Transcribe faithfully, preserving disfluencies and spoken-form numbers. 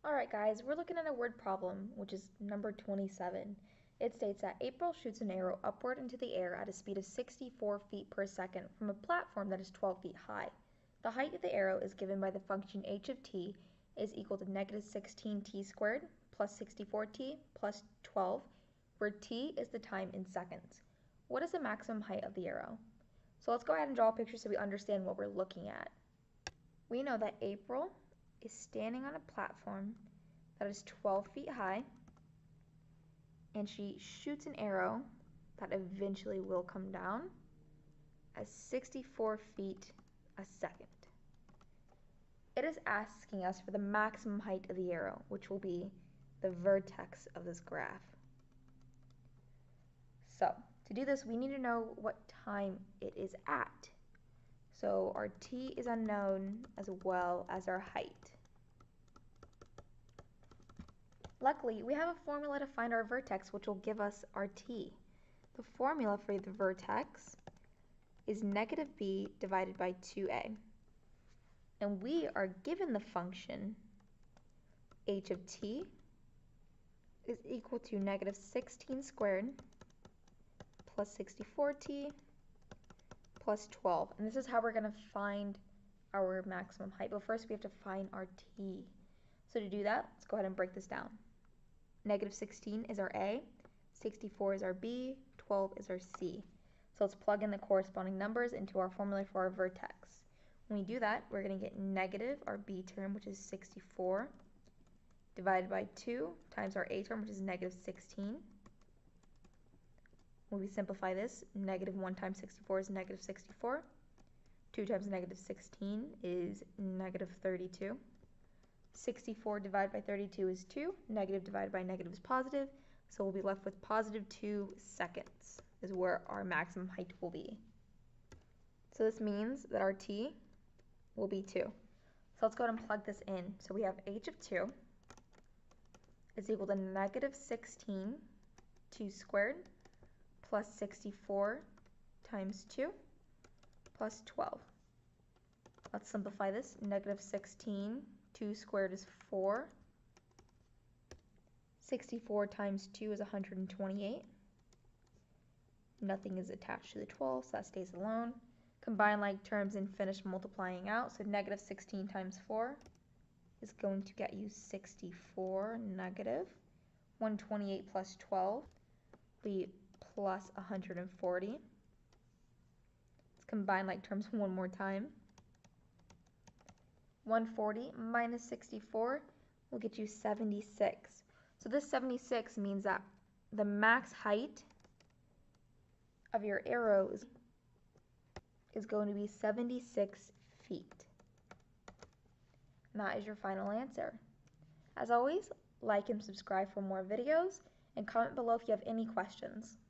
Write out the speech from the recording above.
Alright guys, we're looking at a word problem, which is number twenty-seven. It states that April shoots an arrow upward into the air at a speed of sixty-four feet per second from a platform that is twelve feet high. The height of the arrow is given by the function h of t is equal to negative sixteen t squared plus sixty-four t plus twelve, where t is the time in seconds. What is the maximum height of the arrow? So let's go ahead and draw a picture so we understand what we're looking at. We know that April is standing on a platform that is twelve feet high, and she shoots an arrow that eventually will come down at sixty-four feet a second. It is asking us for the maximum height of the arrow, which will be the vertex of this graph. So to do this, we need to know what time it is at. So our t is unknown as well as our height. Luckily, we have a formula to find our vertex, which will give us our t. The formula for the vertex is negative b divided by two a. And we are given the function h of t is equal to negative sixteen squared plus sixty-four t plus twelve. And this is how we're going to find our maximum height. But first we have to find our t. So to do that, let's go ahead and break this down. Negative sixteen is our a, sixty-four is our b, twelve is our c. So let's plug in the corresponding numbers into our formula for our vertex. When we do that, we're going to get negative our b term, which is sixty-four, divided by two times our a term, which is negative sixteen. When we simplify this, negative one times sixty-four is negative sixty-four. two times negative sixteen is negative thirty-two. sixty-four divided by thirty-two is two. Negative divided by negative is positive. So we'll be left with positive two seconds is where our maximum height will be. So this means that our t will be two. So let's go ahead and plug this in. So we have h of two is equal to negative sixteen, two squared, plus sixty-four times two, plus twelve. Let's simplify this. Negative sixteen, two squared is four. sixty-four times two is one hundred twenty-eight. Nothing is attached to the twelve, so that stays alone. Combine like terms and finish multiplying out. So negative sixteen times four is going to get you sixty-four negative. one hundred twenty-eight plus twelve will be plus one hundred forty. Let's combine like terms one more time. one hundred forty minus sixty-four will get you seventy-six. So this seventy-six means that the max height of your arrow is, is going to be seventy-six feet. And that is your final answer. As always, like and subscribe for more videos, and comment below if you have any questions.